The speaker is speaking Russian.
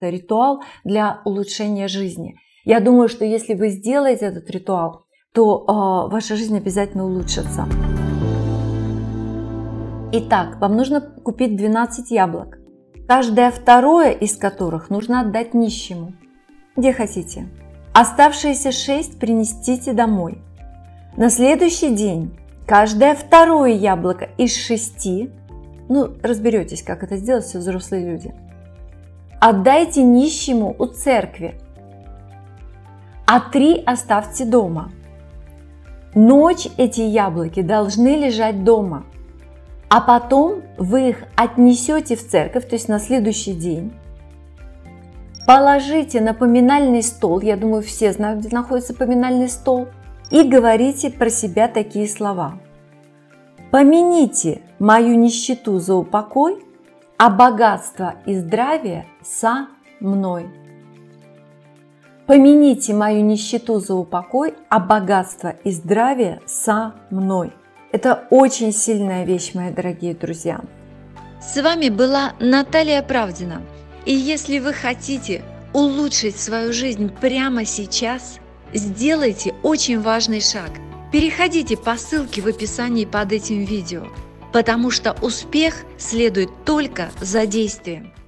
Это ритуал для улучшения жизни. Я думаю, что если вы сделаете этот ритуал, то ваша жизнь обязательно улучшится. Итак, вам нужно купить 12 яблок, каждое второе из которых нужно отдать нищему, где хотите. Оставшиеся 6 принесите домой. На следующий день каждое второе яблоко из 6, разберетесь, как это сделать, все взрослые люди, отдайте нищему у церкви, а 3 оставьте дома. Ночь эти яблоки должны лежать дома, а потом вы их отнесете в церковь, то есть на следующий день, положите на поминальный стол, я думаю, все знают, где находится поминальный стол, и говорите про себя такие слова. «Помяните мою нищету за упокой, а богатство и здравие со мной». Помяните мою нищету за упокой, а богатство и здравие со мной. Это очень сильная вещь, мои дорогие друзья. С вами была Наталья Правдина. И если вы хотите улучшить свою жизнь прямо сейчас, сделайте очень важный шаг. Переходите по ссылке в описании под этим видео, потому что успех следует только за действием.